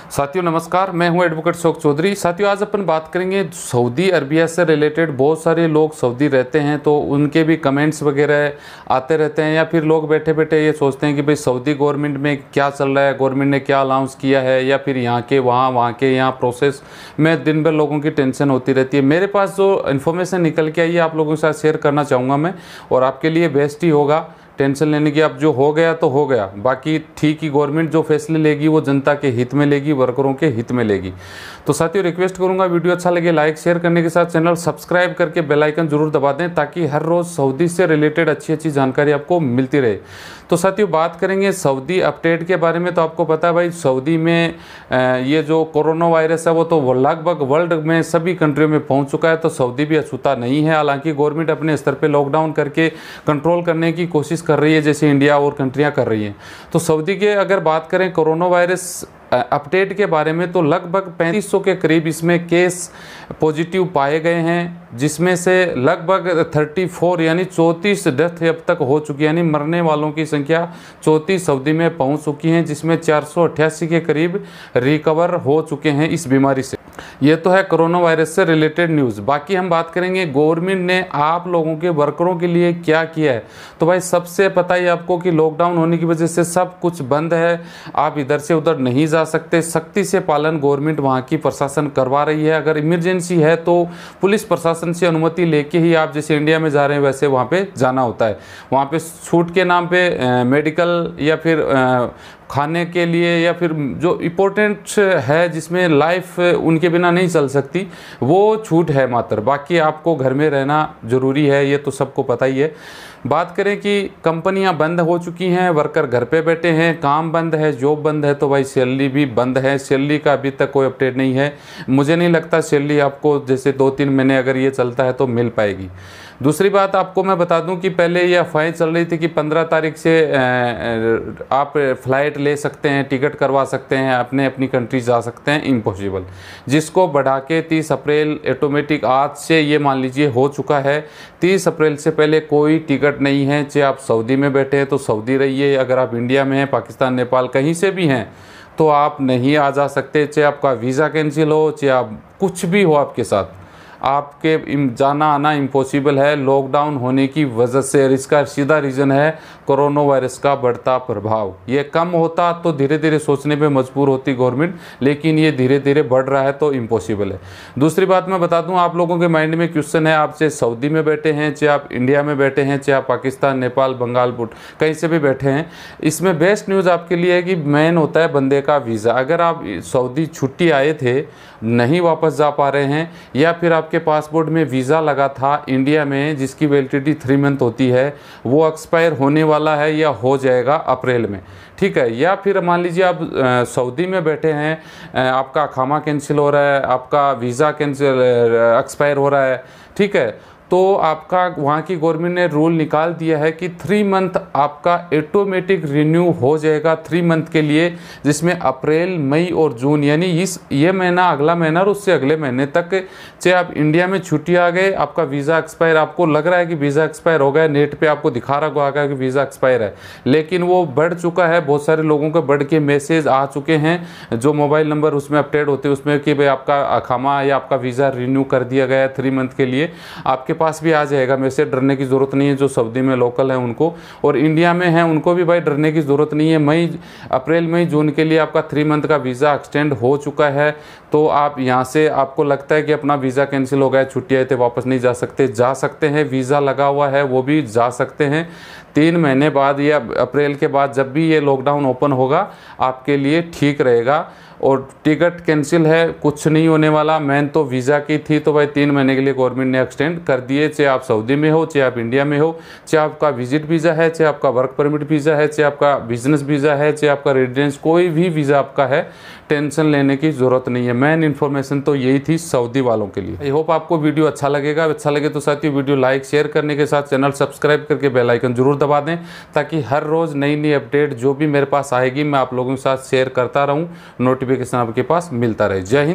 साथियों नमस्कार, मैं हूं एडवोकेट अशोक चौधरी। साथियों आज अपन बात करेंगे सऊदी अरबिया से रिलेटेड। बहुत सारे लोग सऊदी रहते हैं तो उनके भी कमेंट्स वगैरह आते रहते हैं, या फिर लोग बैठे बैठे ये सोचते हैं कि भाई सऊदी गवर्नमेंट में क्या चल रहा है, गवर्नमेंट ने क्या अनाउंस किया है, या फिर यहाँ के वहाँ के यहाँ प्रोसेस में दिन भर लोगों की टेंशन होती रहती है। मेरे पास जो इन्फॉर्मेशन निकल के आई है आप लोगों के साथ शेयर करना चाहूँगा मैं, और आपके लिए बेस्ट ही होगा। टेंशन लेने की, अब जो हो गया तो हो गया, बाकी ठीक ही गवर्नमेंट जो फैसले लेगी वो जनता के हित में लेगी, वर्करों के हित में लेगी। तो साथियों रिक्वेस्ट करूंगा वीडियो अच्छा लगे लाइक शेयर करने के साथ चैनल सब्सक्राइब करके बेल आइकन जरूर दबा दें, ताकि हर रोज़ सऊदी से रिलेटेड अच्छी जानकारी आपको मिलती रहे। तो साथियों बात करेंगे सऊदी अपडेट के बारे में। तो आपको पता है भाई सऊदी में ये जो कोरोना वायरस है वो तो लगभग वर्ल्ड में सभी कंट्रियों में पहुंच चुका है, तो सऊदी भी अछूता नहीं है। हालांकि गवर्नमेंट अपने स्तर पे लॉकडाउन करके कंट्रोल करने की कोशिश कर रही है, जैसे इंडिया और कंट्रियां कर रही हैं। तो सऊदी के अगर बात करें कोरोना वायरस अपडेट के बारे में, तो लगभग 3500 के करीब इसमें केस पॉजिटिव पाए गए हैं, जिसमें से लगभग 34 यानी 34 डेथ अब तक हो चुकी है, यानी मरने वालों की संख्या 34 सऊदी में पहुंच चुकी है, जिसमें 488 के करीब रिकवर हो चुके हैं इस बीमारी से। ये तो है कोरोना वायरस से रिलेटेड न्यूज़। बाकी हम बात करेंगे गवर्नमेंट ने आप लोगों के वर्करों के लिए क्या किया है। तो भाई सबसे पता ही आपको कि लॉकडाउन होने की वजह से सब कुछ बंद है, आप इधर से उधर नहीं जा सकते। सख्ती से पालन गवर्नमेंट वहाँ की प्रशासन करवा रही है। अगर इमरजेंसी है तो पुलिस प्रशासन से अनुमति लेके ही आप जैसे इंडिया में जा रहे हैं वैसे वहाँ पे जाना होता है। वहाँ पे छूट के नाम पे मेडिकल या फिर खाने के लिए, या फिर जो इम्पोर्टेंट है जिसमें लाइफ उनके बिना नहीं चल सकती, वो छूट है मात्र। बाकी आपको घर में रहना ज़रूरी है, ये तो सबको पता ही है। बात करें कि कंपनियां बंद हो चुकी हैं, वर्कर घर पे बैठे हैं, काम बंद है, जॉब बंद है, तो भाई सैलरी भी बंद है। सैलरी का अभी तक कोई अपडेट नहीं है। मुझे नहीं लगता सैलरी आपको जैसे 2-3 महीने अगर ये चलता है तो मिल पाएगी। दूसरी बात आपको मैं बता दूं कि पहले ये अफवाहें चल रही थी कि 15 तारीख से आप फ़्लाइट ले सकते हैं, टिकट करवा सकते हैं, अपनी कंट्री जा सकते हैं। इम्पॉसिबल, जिसको बढ़ा के 30 अप्रैल ऑटोमेटिक आज से ये मान लीजिए हो चुका है। 30 अप्रैल से पहले कोई टिकट नहीं है। चाहे आप सऊदी में बैठे हैं तो सऊदी रहिए, अगर आप इंडिया में हैं, पाकिस्तान, नेपाल कहीं से भी हैं तो आप नहीं आ जा सकते। चाहे आपका वीज़ा कैंसिल हो, चाहे आप कुछ भी हो आपके साथ, आपके जाना आना इम्पॉसिबल है लॉकडाउन होने की वजह से। और इसका सीधा रीज़न है कोरोना वायरस का बढ़ता प्रभाव। ये कम होता तो धीरे धीरे सोचने पे मजबूर होती गवर्नमेंट, लेकिन ये धीरे धीरे बढ़ रहा है तो इम्पॉसिबल है। दूसरी बात मैं बता दूं, आप लोगों के माइंड में क्वेश्चन है, आप चाहे सऊदी में बैठे हैं, चाहे आप इंडिया में बैठे हैं, चाहे आप पाकिस्तान, नेपाल, बंगाल, कहीं से भी बैठे हैं, इसमें बेस्ट न्यूज़ आपके लिए है कि मेन होता है बंदे का वीज़ा। अगर आप सऊदी छुट्टी आए थे, नहीं वापस जा पा रहे हैं, या फिर आपके पासपोर्ट में वीज़ा लगा था इंडिया में जिसकी वैलिडिटी 3 मंथ होती है, वो एक्सपायर होने वाला है या हो जाएगा अप्रैल में, ठीक है। या फिर मान लीजिए आप सऊदी में बैठे हैं, आपका खामा कैंसिल हो रहा है, आपका वीज़ा कैंसिल एक्सपायर हो रहा है, ठीक है, तो आपका वहाँ की गवर्नमेंट ने रूल निकाल दिया है कि 3 मंथ आपका ऑटोमेटिक रिन्यू हो जाएगा 3 मंथ के लिए, जिसमें अप्रैल, मई और जून यानी ये महीना, अगला महीना और उससे अगले महीने तक, चाहे आप इंडिया में छुट्टी आ गए, आपका वीज़ा एक्सपायर, आपको लग रहा है कि वीज़ा एक्सपायर हो गया, नेट पे आपको दिखा रहा होगा कि वीज़ा एक्सपायर है, लेकिन वो बढ़ चुका है। बहुत सारे लोगों को बढ़ के मैसेज आ चुके हैं, जो मोबाइल नंबर उसमें अपडेट होते हैं उसमें कि भाई आपका खामा या आपका वीज़ा रिन्यू कर दिया गया है 3 मंथ के लिए। आपके पास भी आ जाएगा मैसेज, डरने की ज़रूरत नहीं है। जो सऊदी में लोकल है उनको, और इंडिया में हैं उनको भी भाई डरने की ज़रूरत नहीं है। अप्रैल, मई, जून के लिए आपका 3 मंथ का वीज़ा एक्सटेंड हो चुका है, तो आप यहाँ से, आपको लगता है कि अपना वीज़ा कैंसिल हो गया, छुट्टी आए थे, वापस नहीं जा सकते, जा सकते हैं। वीज़ा लगा हुआ है वो भी जा सकते हैं। 3 महीने बाद या अप्रैल के बाद जब भी ये लॉकडाउन ओपन होगा आपके लिए ठीक रहेगा। और टिकट कैंसिल है, कुछ नहीं होने वाला। मेन तो वीज़ा की थी, तो भाई 3 महीने के लिए गवर्नमेंट ने एक्सटेंड कर दिए। चाहे आप सऊदी में हो, चाहे आप इंडिया में हो, चाहे आपका विजिट वीज़ा है, चाहे आपका वर्क परमिट वीज़ा है, चाहे आपका बिजनेस वीज़ा है, चाहे आपका रेजिडेंस, कोई भी वीज़ा आपका है, टेंशन लेने की ज़रूरत नहीं है। मेन इन्फॉर्मेशन तो यही थी सऊदी वालों के लिए। आई होप आपको वीडियो अच्छा लगेगा। अच्छा लगे तो साथियों वीडियो लाइक शेयर करने के साथ चैनल सब्सक्राइब करके बेल आइकन जरूर दबा दें, ताकि हर रोज़ नई अपडेट जो भी मेरे पास आएगी मैं आप लोगों के साथ शेयर करता रहूँ, नोटिफिकेशन आपके पास मिलता रहे। जय हिंद।